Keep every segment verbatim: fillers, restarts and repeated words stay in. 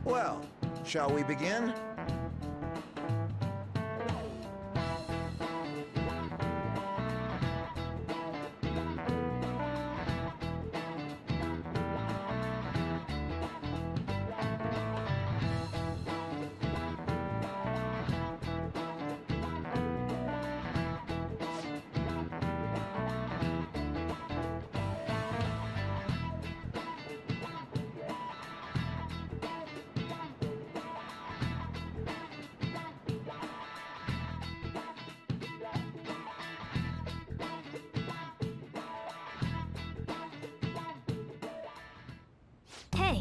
Well, shall we begin? Hey!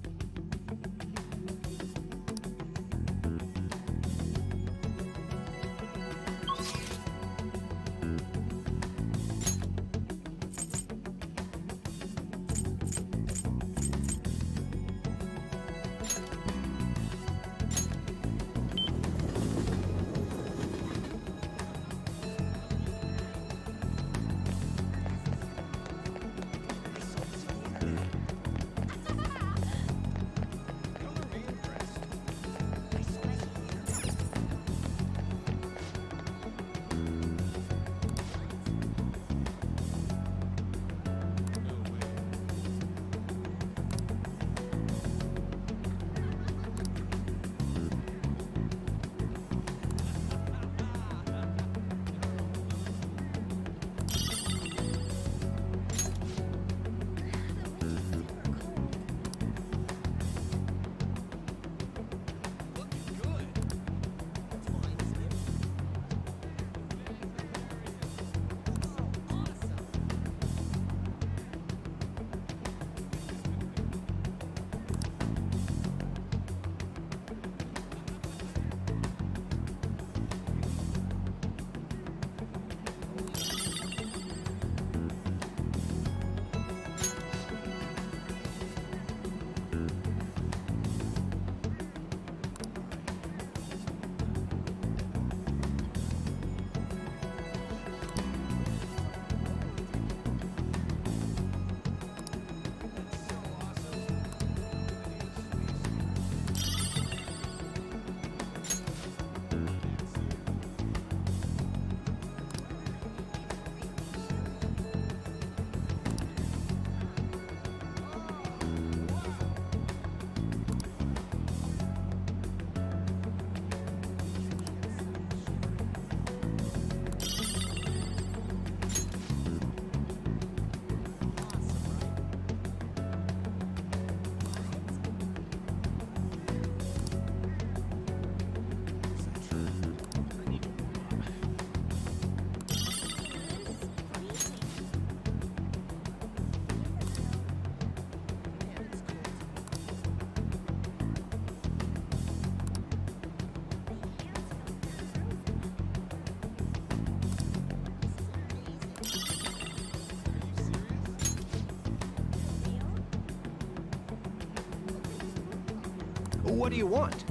What do you want?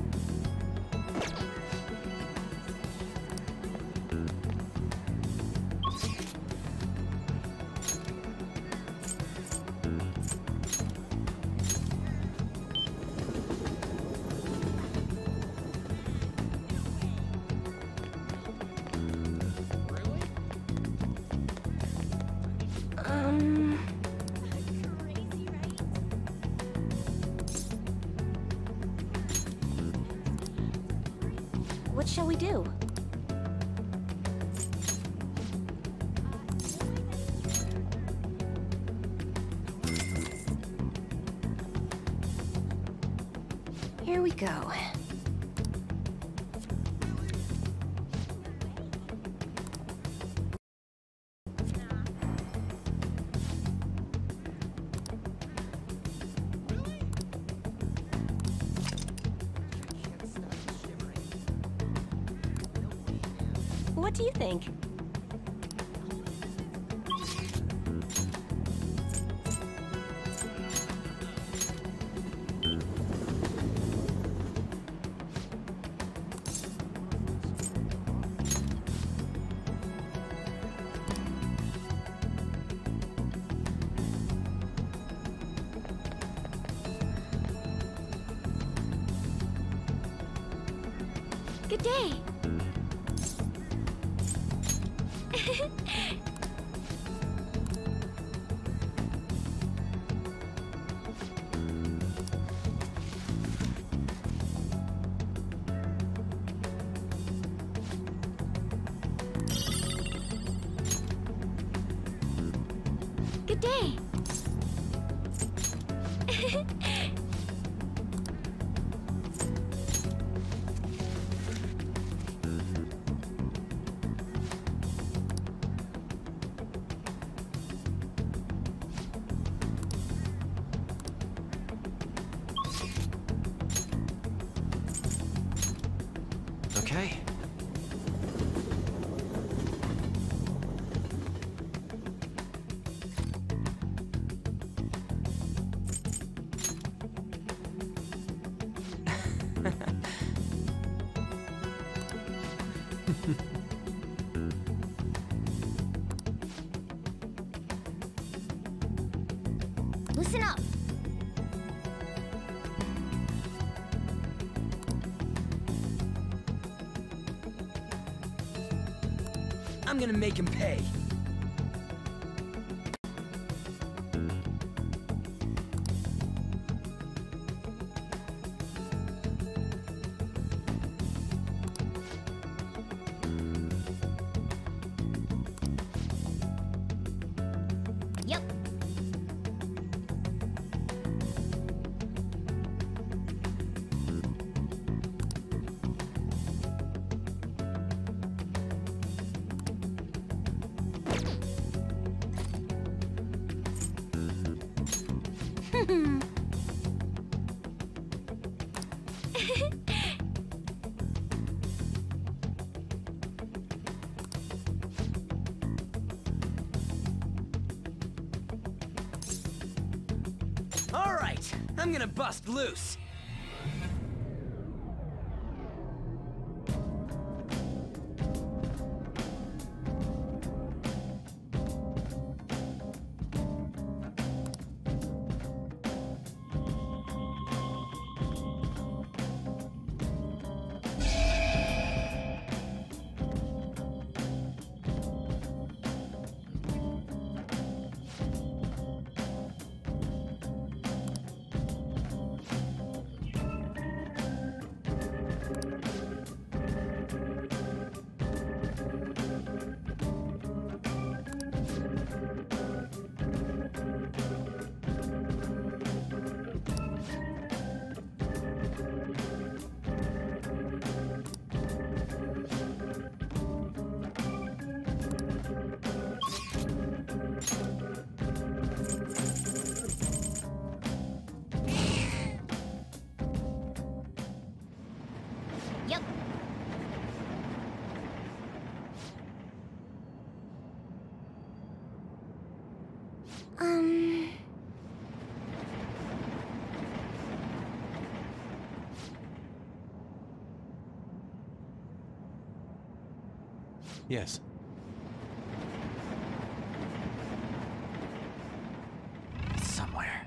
Um... What shall we do? Here we go. What do you think? Good day. Good day. Okay. Listen up. I'm gonna make him pay. Yep. All right, I'm gonna bust loose. Yep. Um... Yes. Somewhere.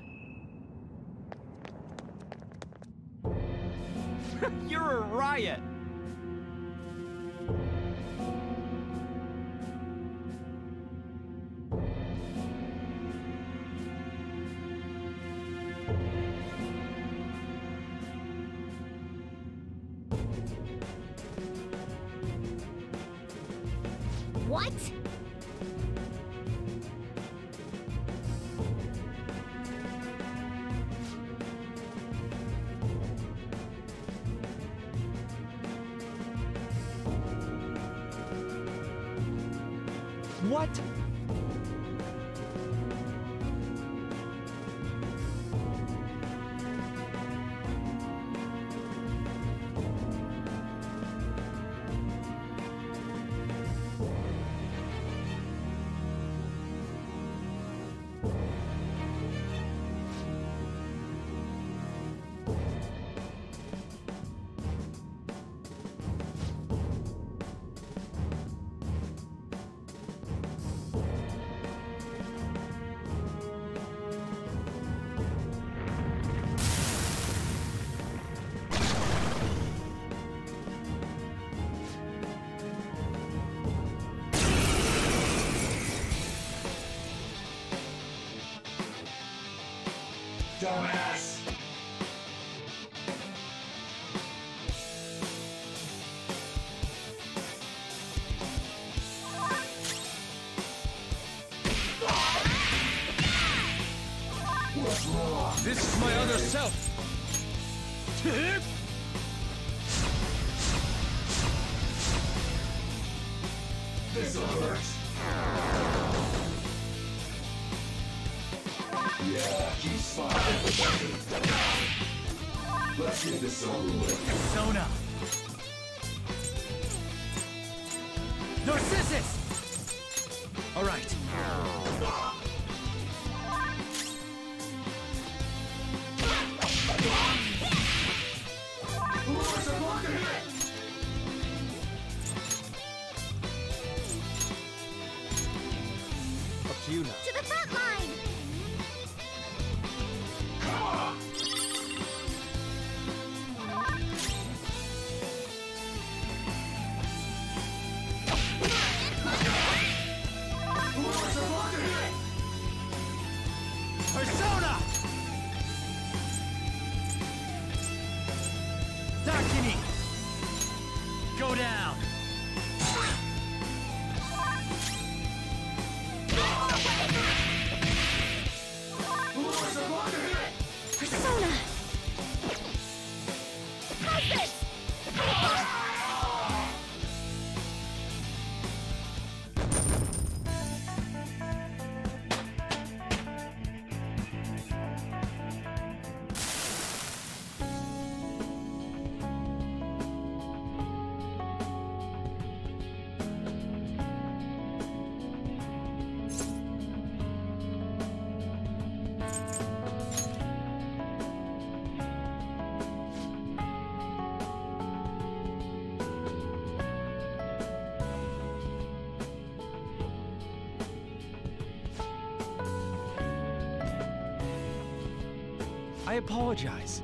You're a riot! What? What? dumbass! What's wrong? This is my other self. This'll hurt. Yeah, he's fine. Let's get this over with. Sona. Narcissus! All right. Who's a blocking it? Up to you now. To the front line! Come on! Who's a blocking it? Persona! Dakini! Go down! Who's a blocking it? Persona! How's this? I apologize.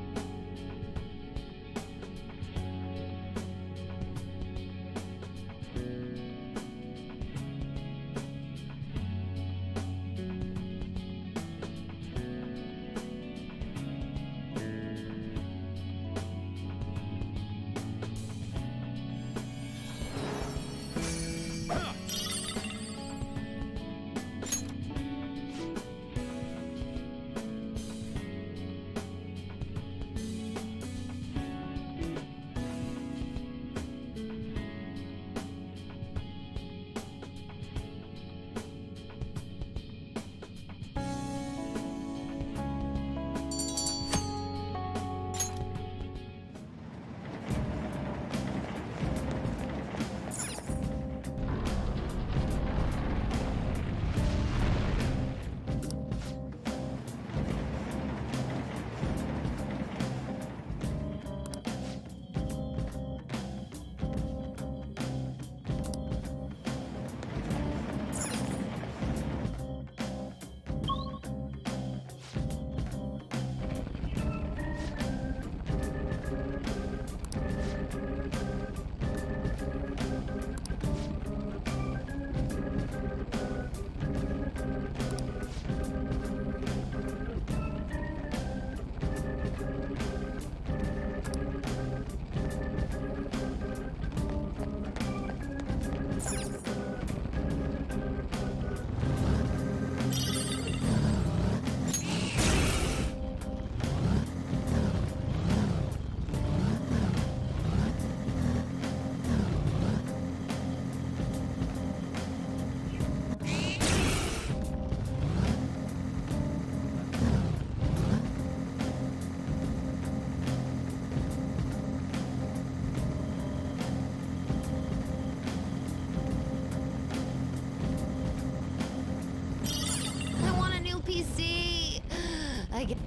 I get.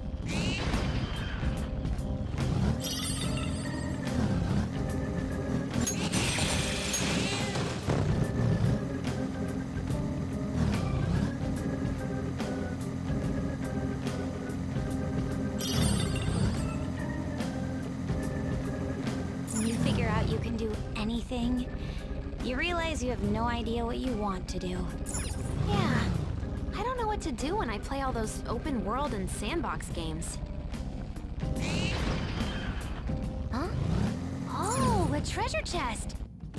When you figure out you can do anything, you realize you have no idea what you want to do. Yeah, I don't know what what to do when I play all those open world and sandbox games. Huh? Oh, a treasure chest!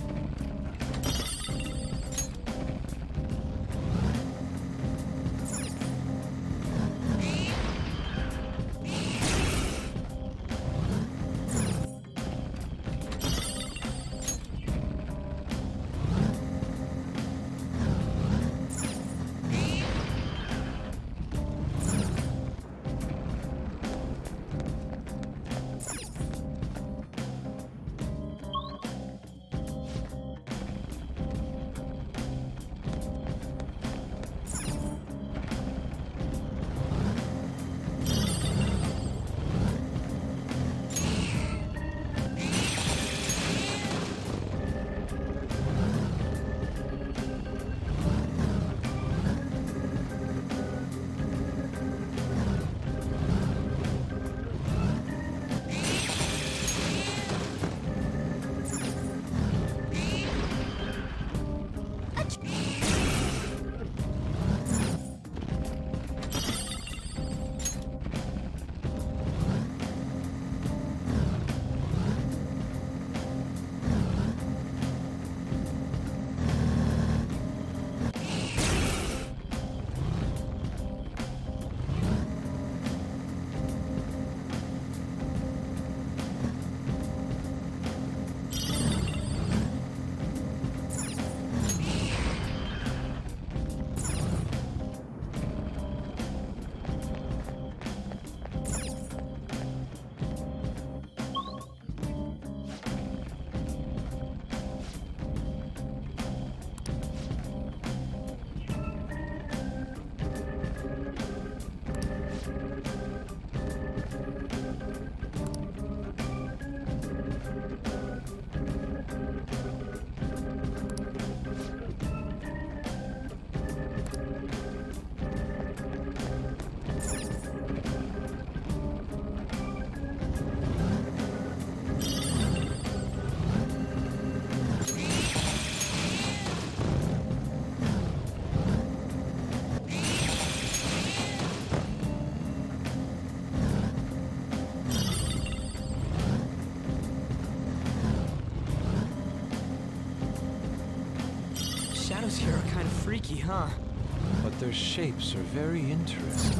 Shadows here are kind of freaky, huh? But their shapes are very interesting.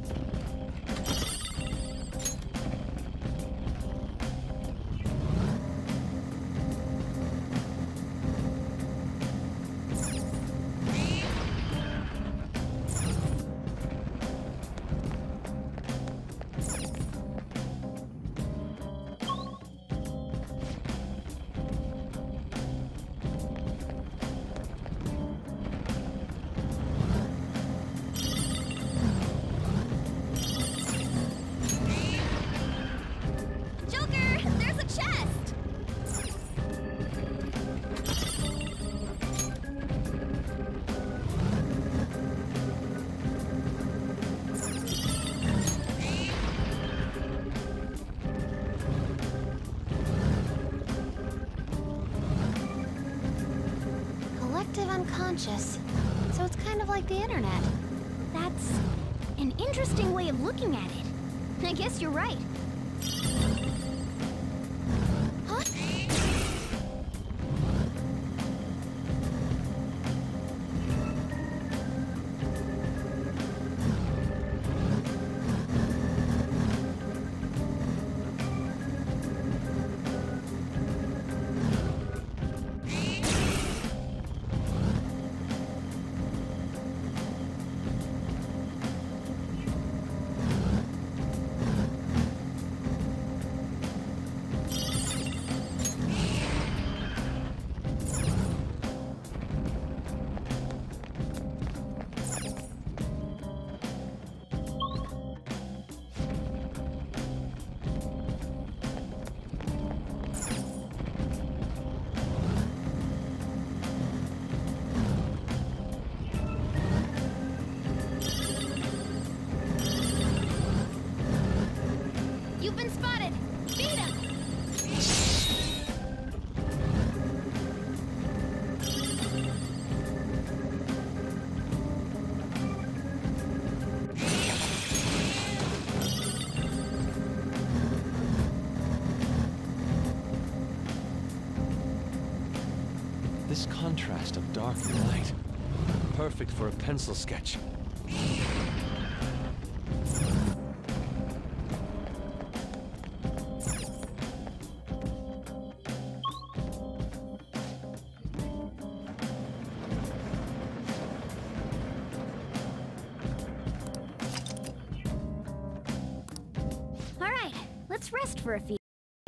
Unconscious. So it's kind of like the internet. That's an interesting way of looking at it. I guess you're right. Huh? You've been spotted! Beat him! contrast of dark and light. Perfect for a pencil sketch. All right, let's rest for a few.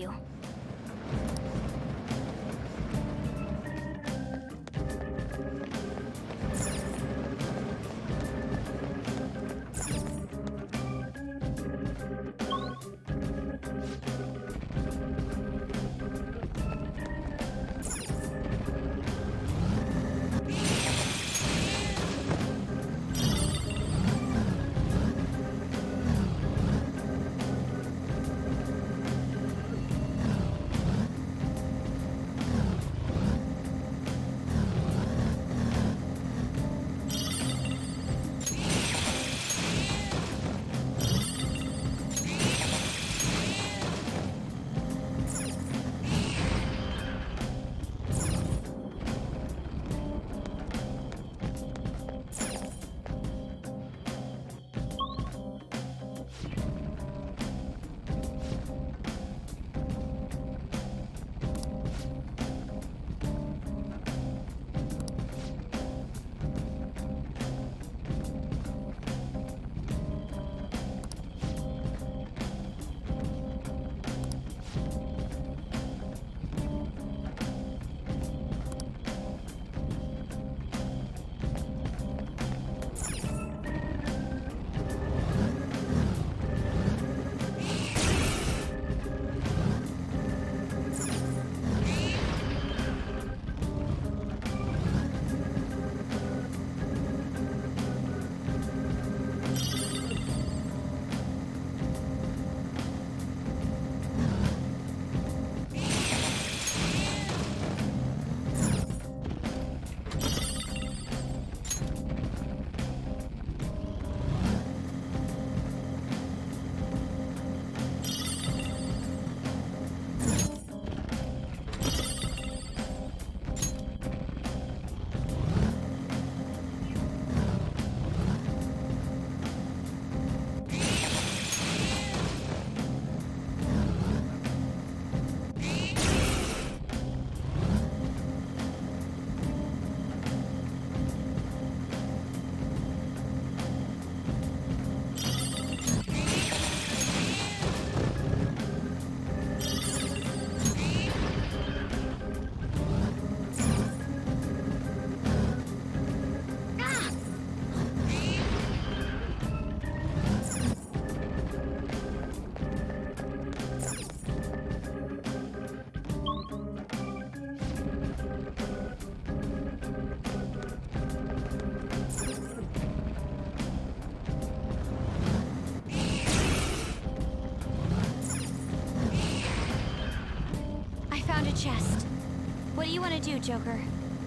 Chest. What do you want to do, Joker?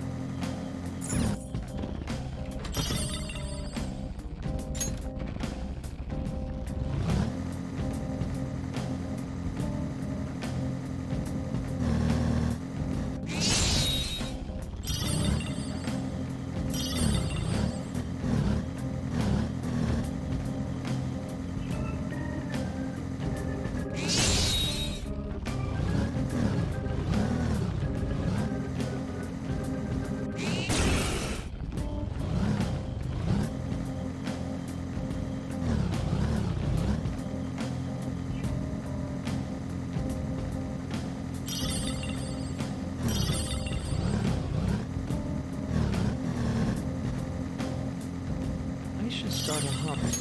Start a hum.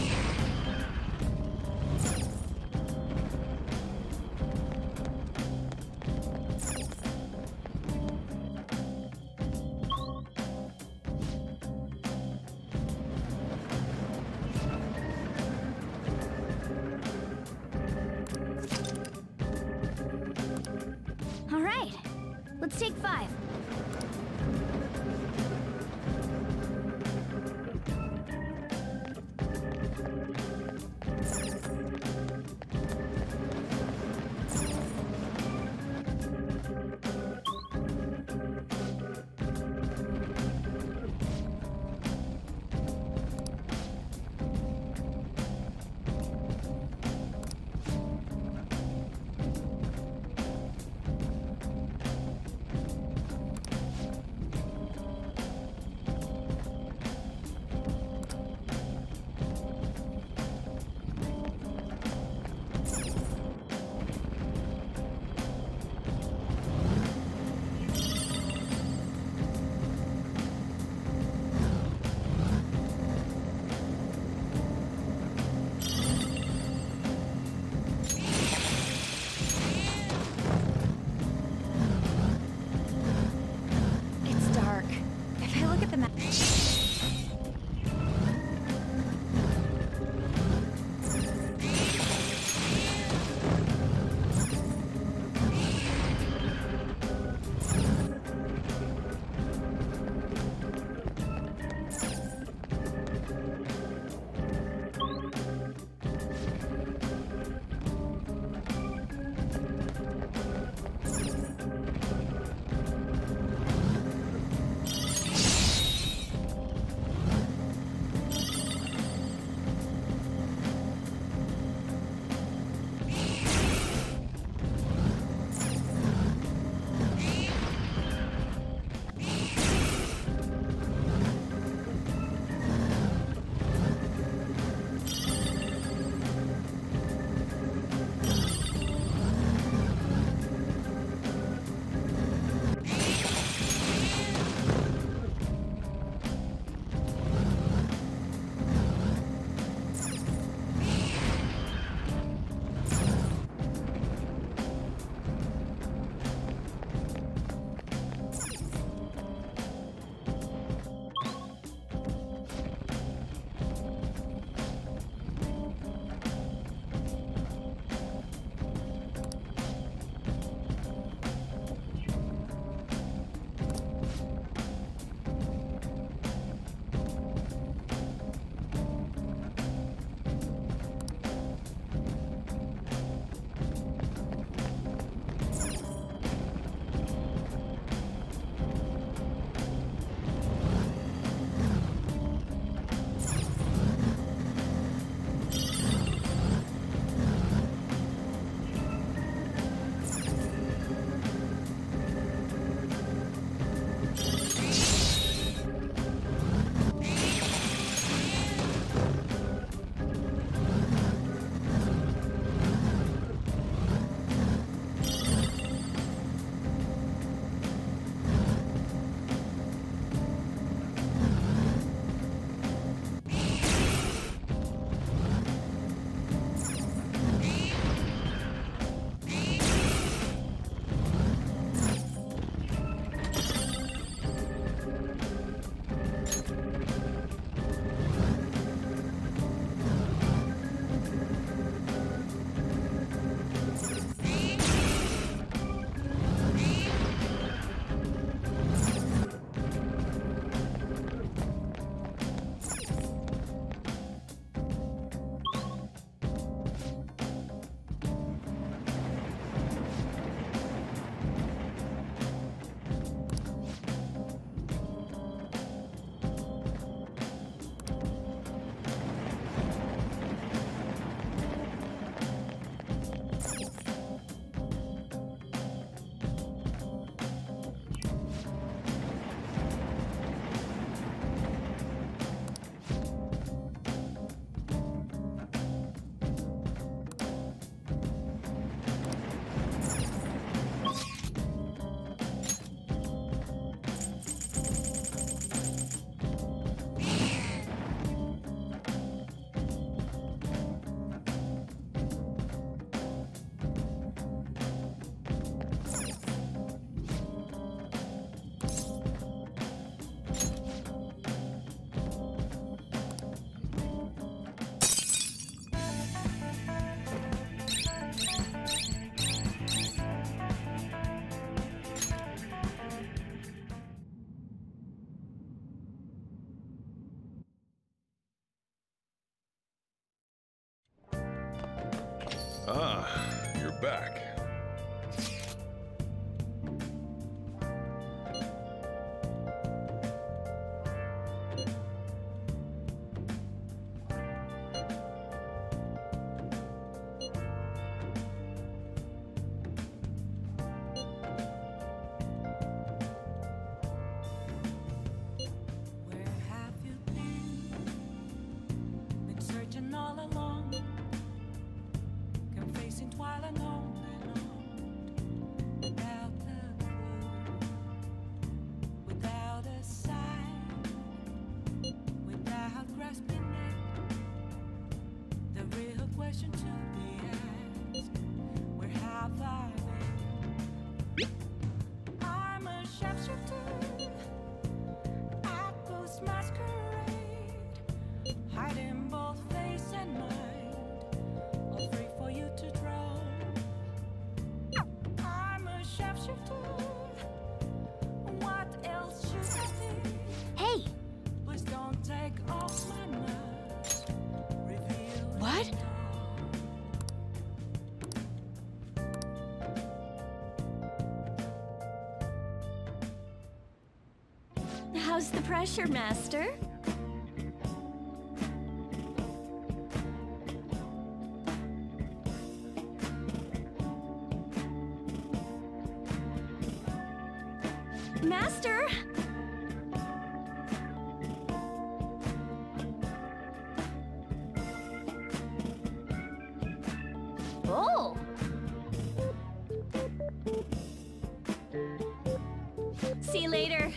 All right, let's take five. Ah, you're back. Where have you been? Been searching all along, confessing twilight on and on, without a clue, without a sign, without grasping it. The real question to be asked: where have I been? I'm a sharpshooter at Ghost Masquerade, hiding both face and mind, all free for you to draw. I'm a sharpshooter. What else should I be? Hey, Please don't take off my mask. Reveal What? it all. how's the pressure, Master? Master? Oh! See you later.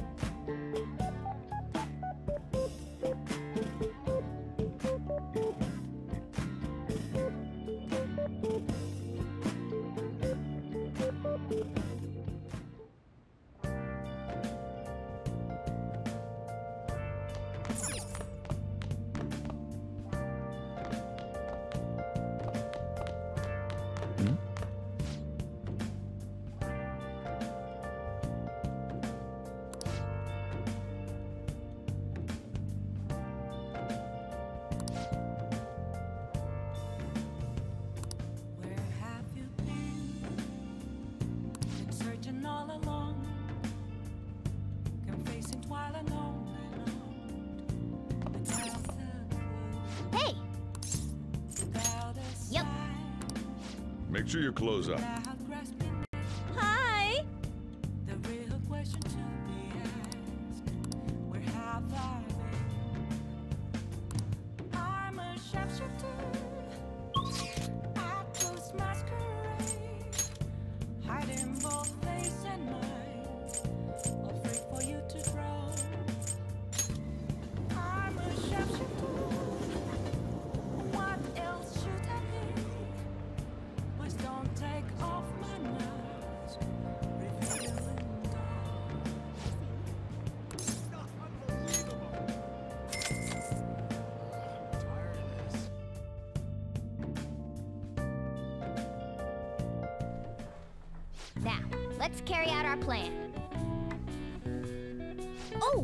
Where have you been? Been searching all along, confessing twilight on and on, without a clue, Hey! without a Yep. sign, Make sure you close up. without grasping it. Hi! The real question to be asked: where have I been? I'm a sharpshooter at Ghost Masquerade, hiding both face and mind, all free for you to draw. I'm a sharpshooter. What else should I be? Please don't take off my mask. Reveal it all. Now, let's carry out our plan. Oh!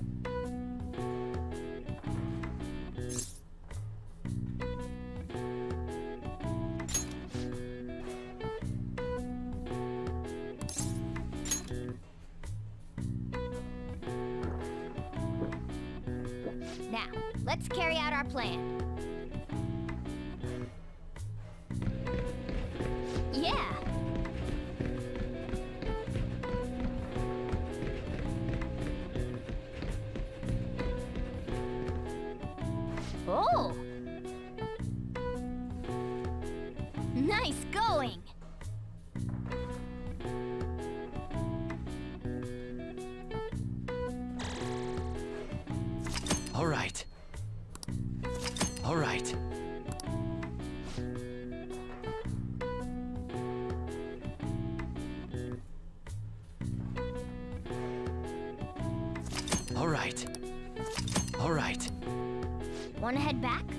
Now, let's carry out our plan. Yeah! Oh! Nice going! All right. All right. All right. All right. Wanna head back?